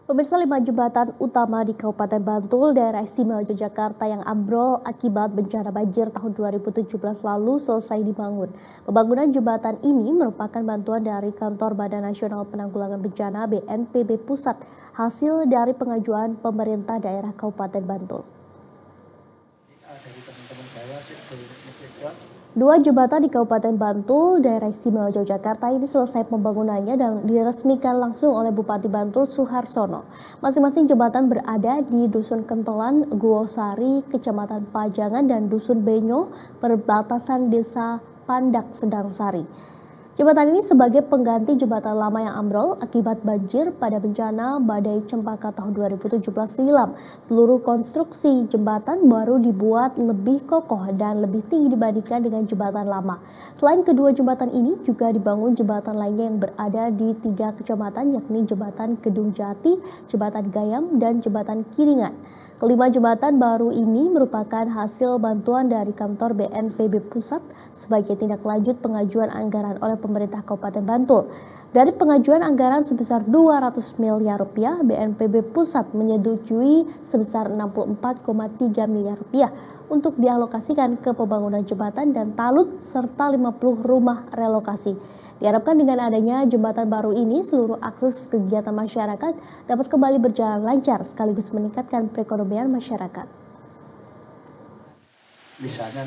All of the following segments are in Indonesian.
Pemirsa, 5 jembatan utama di Kabupaten Bantul, daerah istimewa Yogyakarta yang ambrol akibat bencana banjir tahun 2017 lalu selesai dibangun. Pembangunan jembatan ini merupakan bantuan dari Kantor Badan Nasional Penanggulangan Bencana BNPB Pusat, hasil dari pengajuan pemerintah daerah Kabupaten Bantul. Dua jembatan di Kabupaten Bantul, daerah istimewa Yogyakarta ini selesai pembangunannya dan diresmikan langsung oleh Bupati Bantul Suharsono. Masing-masing jembatan berada di Dusun Kentolan, Guosari, Kecamatan Pajangan, dan Dusun Benyo, perbatasan Desa Pandak Sedang Sari. Jembatan ini sebagai pengganti jembatan lama yang ambrol akibat banjir pada bencana badai Cempaka tahun 2017 silam. Seluruh konstruksi jembatan baru dibuat lebih kokoh dan lebih tinggi dibandingkan dengan jembatan lama. Selain kedua jembatan ini, juga dibangun jembatan lainnya yang berada di 3 kecamatan, yakni Jembatan Kedung Jati, Jembatan Gayam, dan Jembatan Kiringan. Kelima jembatan baru ini merupakan hasil bantuan dari kantor BNPB Pusat sebagai tindak lanjut pengajuan anggaran oleh pemerintah Kabupaten Bantul. Dari pengajuan anggaran sebesar 200 miliar rupiah, BNPB Pusat menyetujui sebesar 64,3 miliar rupiah untuk dialokasikan ke pembangunan jembatan dan talut serta 50 rumah relokasi. Diharapkan dengan adanya jembatan baru ini, seluruh akses kegiatan masyarakat dapat kembali berjalan lancar sekaligus meningkatkan perekonomian masyarakat. Misalnya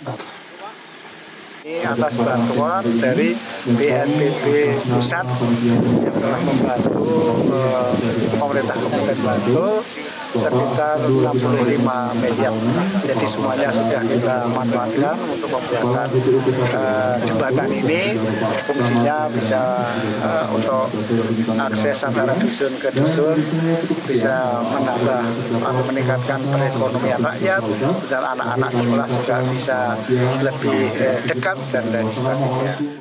ini atas bantuan dari BNPB Pusat yang telah membantu pemerintah Kabupaten Bantul sekitar 65 miliar. Jadi semuanya sudah kita manfaatkan untuk membuatkan jembatan ini. Fungsinya bisa untuk akses antara dusun ke dusun, bisa menambah atau meningkatkan perekonomian rakyat, dan anak-anak sekolah juga bisa lebih dekat dan lain sebagainya.